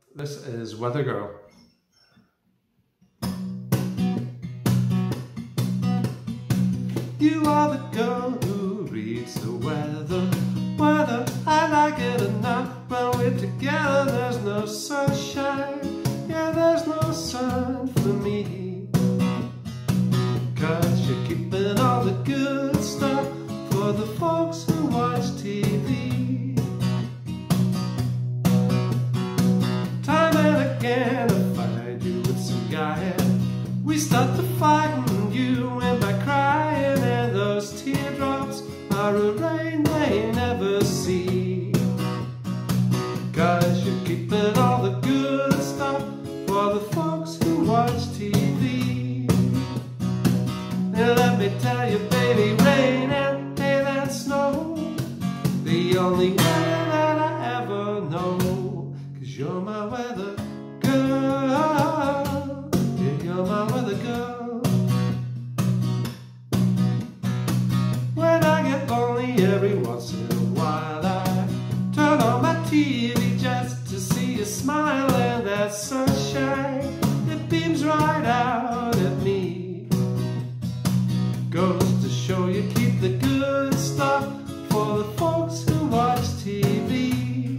This is Weather Girl. You are the girl who reads the weather. Whether I like it or not, when we're together there's no sunshine. Yeah, there's no sun for me. 'Cause you're keeping all the good stuff for the folks who watch TV. Time and again I find you with some guy, and we start to fight, and you end by crying, and those teardrops are a rain they never see. 'Cause you're keeping all the good stuff for the folks who watch TV. And let me tell you, baby, rain and hail and snow, the only weather that I ever know. 'Cause you're my weather girl. Yeah, you're my weather girl. When I get lonely every once in a while, I turn on my TV just to see you smile, and that sunshine, it beams right out at me. Goes to show you keep the good stuff for the folks who watch TV.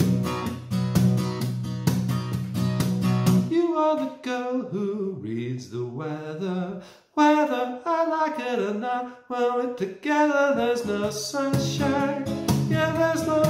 You are the girl who reads the weather. Whether I like it or not, when we're together there's no sunshine. Yeah, there's no